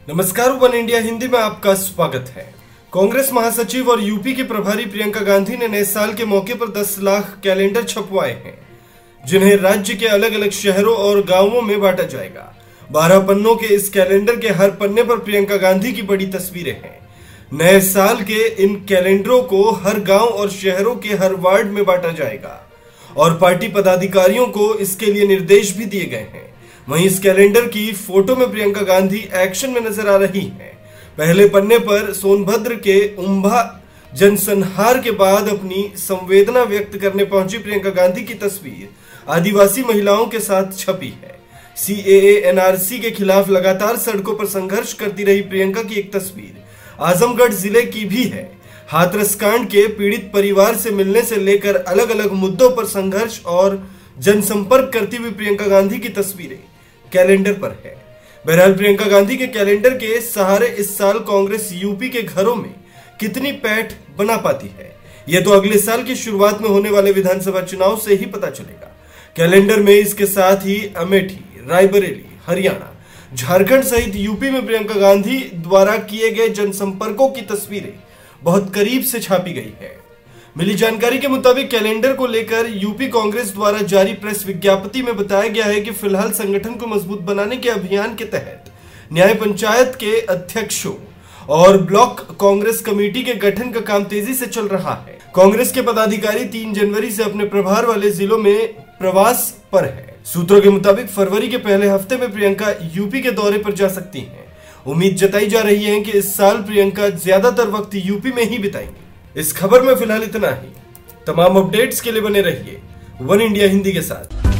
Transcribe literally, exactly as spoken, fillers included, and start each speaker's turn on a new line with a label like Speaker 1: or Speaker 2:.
Speaker 1: नमस्कार, one India Hindi में आपका स्वागत है। कांग्रेस महासचिव और यूपी की प्रभारी प्रियंका गांधी ने नए साल के मौके पर दस लाख कैलेंडर छपवाए हैं, जिन्हें राज्य के अलग अलग शहरों और गांवों में बांटा जाएगा। बारह पन्नों के इस कैलेंडर के हर पन्ने पर प्रियंका गांधी की बड़ी तस्वीरें हैं। नए साल के इन कैलेंडरों को हर गांव और शहरों के हर वार्ड में बांटा जाएगा और पार्टी पदाधिकारियों को इसके लिए निर्देश भी दिए गए हैं। वहीं इस कैलेंडर की फोटो में प्रियंका गांधी एक्शन में नजर आ रही हैं। पहले पन्ने पर सोनभद्र के उम्भा जनसंहार के बाद अपनी संवेदना व्यक्त करने पहुंची प्रियंका गांधी की तस्वीर आदिवासी महिलाओं के साथ छपी है। सीएए एनआरसी के खिलाफ लगातार सड़कों पर संघर्ष करती रही प्रियंका की एक तस्वीर आजमगढ़ जिले की भी है। हाथरस कांड के पीड़ित परिवार से मिलने से लेकर अलग अलग मुद्दों पर संघर्ष और जनसंपर्क करती हुई प्रियंका गांधी की तस्वीरें कैलेंडर पर है। बहरहाल प्रियंका गांधी के कैलेंडर के सहारे इस साल कांग्रेस यूपी के घरों में कितनी पैठ बना पाती है, यह तो अगले साल की शुरुआत में होने वाले विधानसभा चुनाव से ही पता चलेगा। कैलेंडर में इसके साथ ही अमेठी, रायबरेली, हरियाणा, झारखंड सहित यूपी में प्रियंका गांधी द्वारा किए गए जनसंपर्कों की तस्वीरें बहुत करीब से छापी गई है। मिली जानकारी के मुताबिक कैलेंडर को लेकर यूपी कांग्रेस द्वारा जारी प्रेस विज्ञप्ति में बताया गया है कि फिलहाल संगठन को मजबूत बनाने के अभियान के तहत न्याय पंचायत के अध्यक्षों और ब्लॉक कांग्रेस कमेटी के गठन का काम तेजी से चल रहा है। कांग्रेस के पदाधिकारी तीन जनवरी से अपने प्रभार वाले जिलों में प्रवास पर है। सूत्रों के मुताबिक फरवरी के पहले हफ्ते में प्रियंका यूपी के दौरे पर जा सकती हैं। उम्मीद जताई जा रही है कि इस साल प्रियंका ज्यादातर वक्त यूपी में ही बिताएंगी। इस खबर में फिलहाल इतना ही। तमाम अपडेट्स के लिए बने रहिए वन इंडिया हिंदी के साथ।